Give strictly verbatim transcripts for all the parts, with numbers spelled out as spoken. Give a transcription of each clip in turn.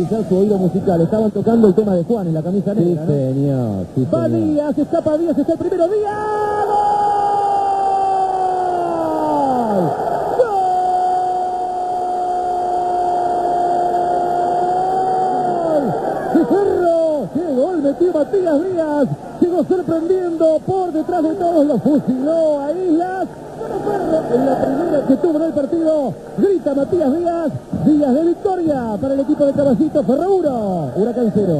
agudizar su oído musical. Estaban tocando el tema de Juan en la camisa negra, sí, señor, ¿no? Sí, Va señor. Díaz, escapa Díaz, está el primero, Díaz. ¡Gol! ¡Qué gol metió Matías Díaz! Llegó sorprendiendo por detrás de todos, lo fusiló a Islas. En la primera que tuvo en el partido, grita Matías Díaz. Díaz de victoria para el equipo de Caballito Ferrauro. Huracán cero.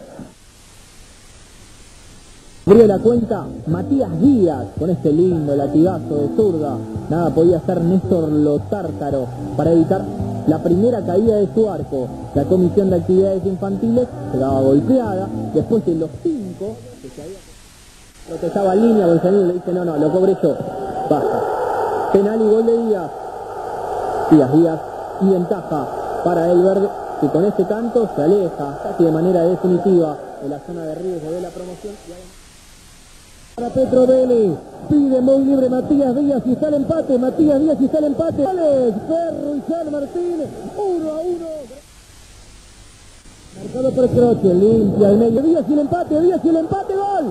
Abrió la cuenta Matías Díaz con este lindo latigazo de zurda. Nada podía hacer Néstor Lotártaro para evitar la primera caída de su arco. La Comisión de Actividades Infantiles quedaba golpeada. Después de los cinco que se había... protestaba en línea, Bolsonaro le dice no, no, lo cobré yo. Basta. Penal y gol de Díaz. Díaz, Díaz y ventaja para el verde, que con este tanto se aleja casi de manera definitiva de la zona de riesgo de la promoción. Para Petro Vélez, pide muy libre Matías Díaz y está el empate, Matías Díaz y está el empate. Alex, Ferro y San Martín, uno a uno. Marcado por Croce, limpia el medio, Díaz y el empate, Díaz y el empate, gol.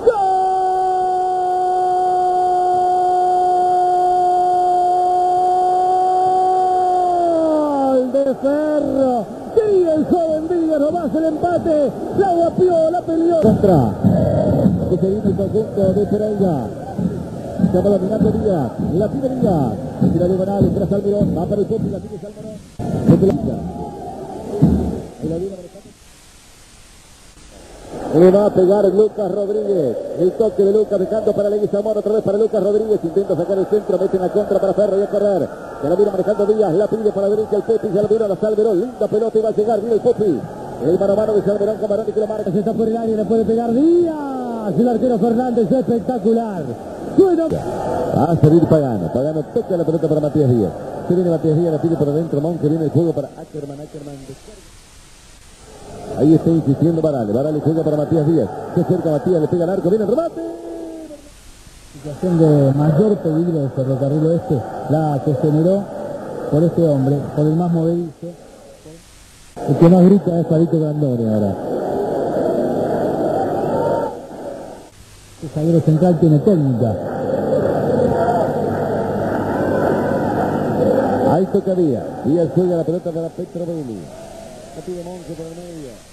¡Gol de Ferro! Quería el joven Díaz, nomás el empate, la guapió, la peleó. Contra. Que se viene el conjunto de Pereira. Se va dominando Díaz. La tiene Díaz. Se tira diagonal, entra Salmerón. Va para el centro y la tiene Salmerón. Desde la liga. Ahí la viene marcando. Le va a pegar Lucas Rodríguez. El toque de Lucas dejando para Leguizamón. Otra vez para Lucas Rodríguez. Intenta sacar el centro. Mete en la contra para Ferro y a correr. Se la viene manejando Díaz. La pide para la derecha el Pepi. Se la viene a Salmerón. Linda pelota y va a llegar. Viene el Popi. El mano a mano de Salmerón. Camarón y que lo marca. Se está por el área. Le puede pegar Díaz. El arquero Fernández, espectacular. Bueno. Va a salir Pagano. Pagano toca la pelota para Matías Díaz. Se viene Matías Díaz, la pide por adentro. Monque viene el juego para Ackerman. Ackerman. Ahí está insistiendo Barale. Barale juega para Matías Díaz. Se acerca Matías, le pega el arco. Viene el remate. Situación de mayor peligro de Ferrocarril Oeste, la que generó por este hombre, por el más movedizo. El que más grita es Fabito Grandone ahora. El zaguero central tiene técnica. Ahí toca Díaz. Díaz juega la pelota para Petro Vélez. La pide Monge por el medio.